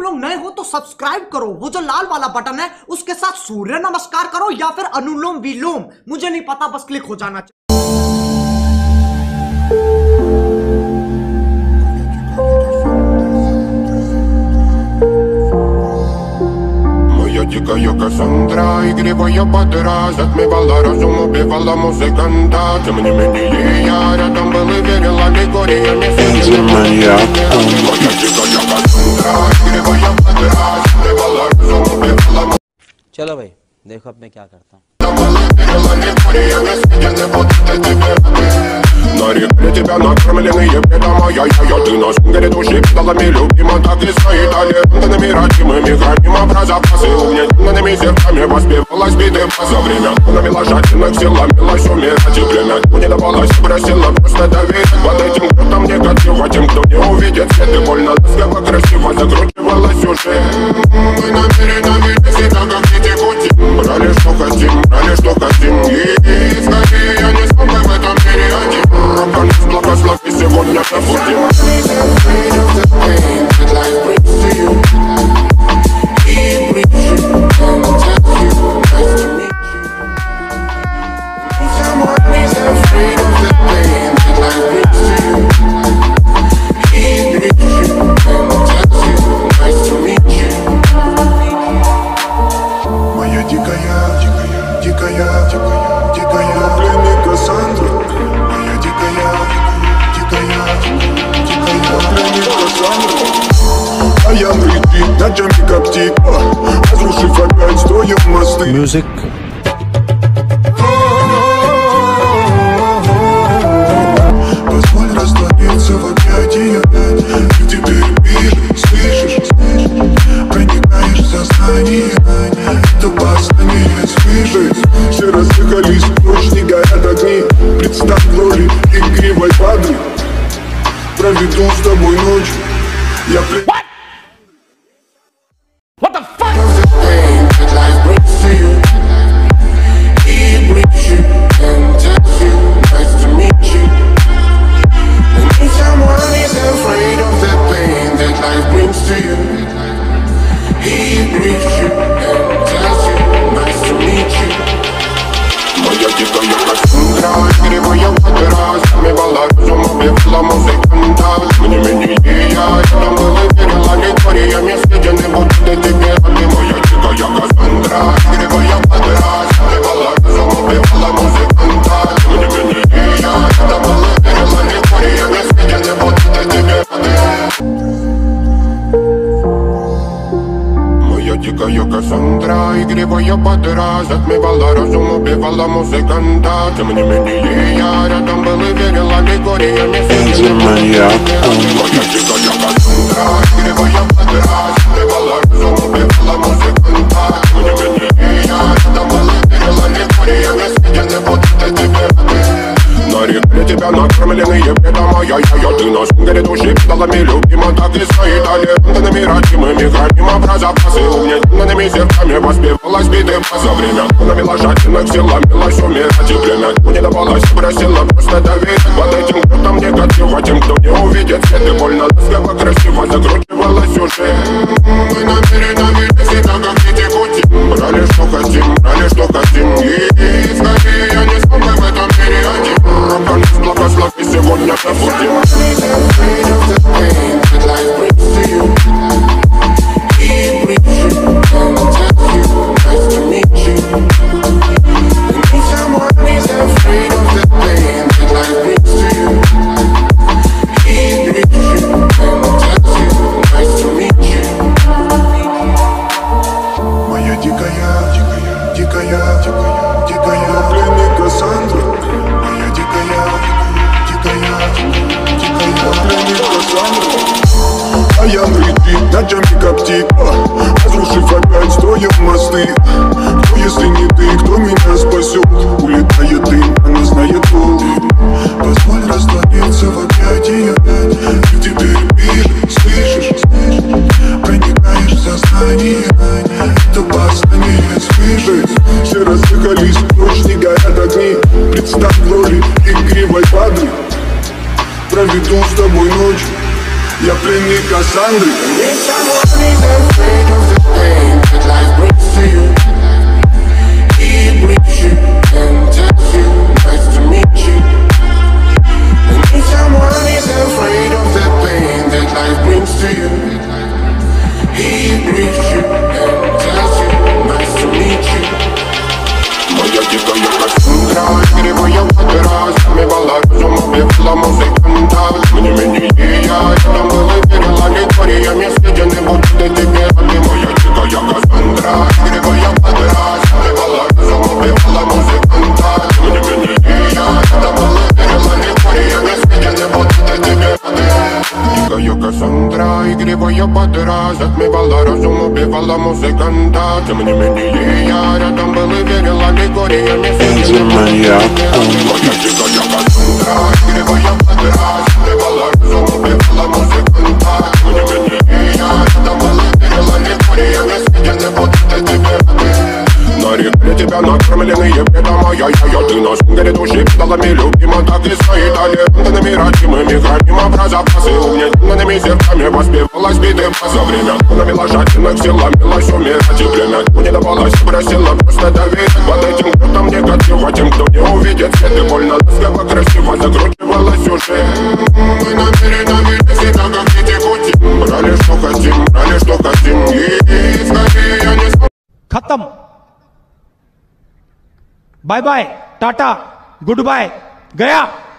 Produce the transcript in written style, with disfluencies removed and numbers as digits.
तुम लोग नए हो तो सब्सक्राइब करो, वो जो लाल वाला बटन है उसके साथ सूर्य नमस्कार करो या फिर अनुलोम विलोम, मुझे नहीं पता, बस क्लिक हो जाना चाहिए। Дикая Кассандра, игривая 𝗶 затмевала разум, убивала музыканта. Тем не менее я рядом был и верил аллегориями. Моя дикая Кассандра, игривая 𝗶 затмевала разум, убивала музыканта. चलो भाई देखो अब मैं क्या करता हूँ। Нарекли тебя накормленные бредом, моя ты нас горит души педалами, любима, так и свои талентами, родимыми, храним про запасы, угнетенными сердцами воспевалась биты за время. Навела жадных сил, ломилась умирать и племя не давалась, просила просто доверить под этим кто-то негатива, тем, кто не увидит свет, и больно ласково, красиво закручивалась уже. Мы намерены себя как дети кутим, брали что хотим, и скорее я не смог в этом мире один. Рок-н благослови сегодня забудем. Ночами как птица, разрушив опять, строим мосты. Music. Позволь раствориться в объятиях, ты теперь видишь, слышишь, проникаешь в сознание, это послание свежесть. Все разъехались, ночь не горят огни, представь в роли игривой 𝗶 проведу с тобой ночь, я What the fuck? Моя дикая Кассандра, игривая 𝗶 затмевала разум, убивала музыканта. Тем не менее я рядом был и верил аллегориями, съедены будут эти герои. Моя дикая Кассандра, игривая 𝗶 затмевала разум, убивала музыканта. Тем не менее я рядом был и верил аллегориями, съедены будут эти герои. Моя дикая Кассандра, игривая 𝗶 затмевала разум, убивала музыканта. Тем не менее я рядом был и верил аллегориями. Моя дикая Кассандра, игривая 𝗶 затмевала разум, убивала музыканта. Тем не менее я рядом был и верил аллегориями. Съедены будут эти герои. Нарекли тебя накормленные бредом, моя ты нас горит души педалами, любима, так и свои талентами, родимыми, храним про запасы, угнетенными сердцами воспевалась биты за время. Навела жадных сил, ломилась умирать и племя не давалась, просила просто доверить под этим кто-то негатива, тем, кто не увидит свет, и больно ласково, красиво закручивалась уже. Мы намерены себя как дети кутим, брали что хотим, и скорее я не смог в этом мире один. Рок-н благослови сегодня забудем. Моя дикая пленник Кассандра, моя дикая пленник Кассандра. А я летит ночами как птица, разрушив опять, строим мосты. Кто если не ты, кто меня спасет? Улетает дым, она знает пол. Позволь раствориться в объятиях, ты теперь видишь, слышишь, проникаешь в сознание, это послание свежесть. Все разъехались, ночь не горят огни, представь в роли игривой 𝗶 проведу с тобой ночь, я пленник Кассандры. Nice to meet you. Моя дикая Кассандра, игривая птра, затмевала разум, убивала музыканта. Тем не менее я рядом был и верила лекториями, съедены будут и тебе рады. Моя дикая Кассандра, игривая птра, затмевала разум, убивала музыканта. Тем не менее я рядом был и верила лекториями, съедены будут и тебе рады. Дикая Кассандра, игривая птра, затмевала разум, убивала музыканта. Тем не менее я рядом был и верила лекториями, съедены будут и тебе рады. Моя дикая Кассандра, игривая птра, затмевала разум, убивала музыканта. Тем не менее я рядом был и верила лекториями, съедены будут и тебе рады. Нарекли тебя накормленные бредом, ай-яй-яй, ты на шунгере души педалами любима, так и стоит талентными родимыми, хранимого запасы угнетенными сердцами воспевалась биты за время. Навела жадных сил, ломилась умирать, и время не давалось, просила просто доверять под этим крутом негатива, тем, кто не увидит свет, и больно ласково, красиво закручивала сюжет. Мы намеренно видим себя, как дети хотим, брали что хотим, и скорее я не смогу. खत्म bye bye tata goodbye गया।